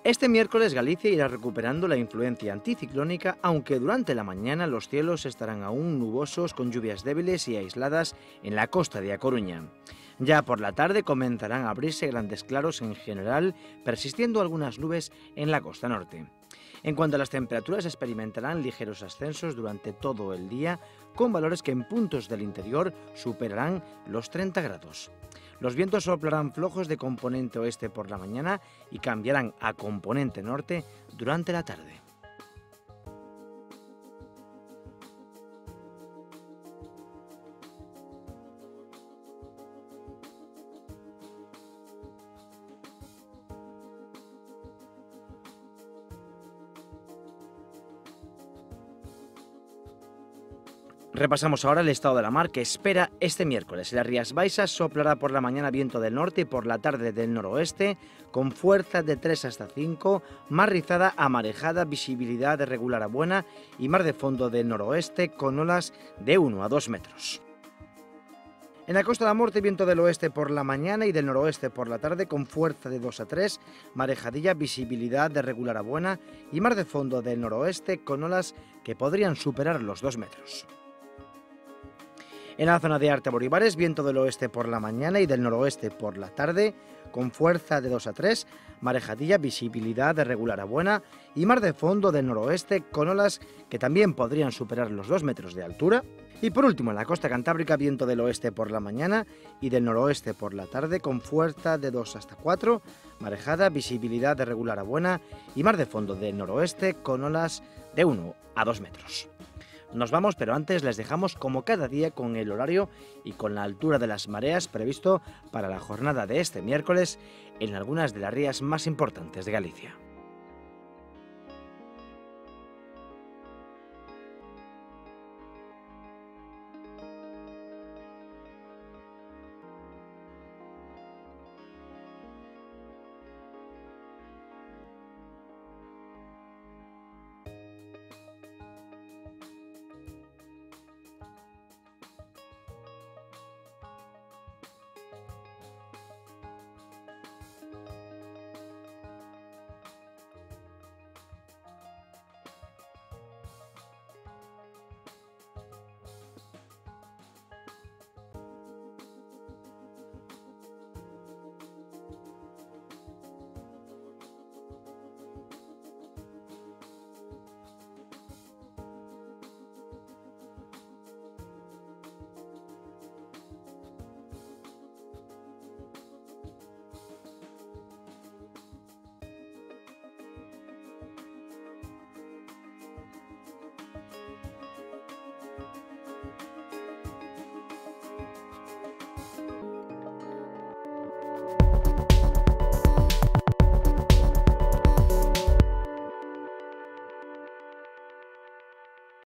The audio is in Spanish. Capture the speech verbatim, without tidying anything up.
Este miércoles Galicia irá recuperando la influencia anticiclónica, aunque durante la mañana los cielos estarán aún nubosos con lluvias débiles y aisladas en la costa de A Coruña. Ya por la tarde comenzarán a abrirse grandes claros en general, persistiendo algunas nubes en la costa norte. En cuanto a las temperaturas, experimentarán ligeros ascensos durante todo el día, con valores que en puntos del interior superarán los treinta grados. Los vientos soplarán flojos de componente oeste por la mañana y cambiarán a componente norte durante la tarde. Repasamos ahora el estado de la mar que espera este miércoles. En las Rías Baixas soplará por la mañana viento del norte y por la tarde del noroeste, con fuerza de tres hasta cinco, mar rizada a marejada, visibilidad de regular a buena y mar de fondo del noroeste con olas de uno a dos metros. En la Costa da Morte, viento del oeste por la mañana y del noroeste por la tarde con fuerza de dos a tres, marejadilla, visibilidad de regular a buena y mar de fondo del noroeste con olas que podrían superar los dos metros. En la zona de Arte-Boribares, viento del oeste por la mañana y del noroeste por la tarde, con fuerza de dos a tres, marejadilla, visibilidad de regular a buena y mar de fondo del noroeste con olas que también podrían superar los dos metros de altura. Y por último, en la costa cantábrica, viento del oeste por la mañana y del noroeste por la tarde, con fuerza de dos hasta cuatro, marejada, visibilidad de regular a buena y mar de fondo del noroeste con olas de uno a dos metros. Nos vamos, pero antes les dejamos como cada día con el horario y con la altura de las mareas previsto para la jornada de este miércoles en algunas de las rías más importantes de Galicia.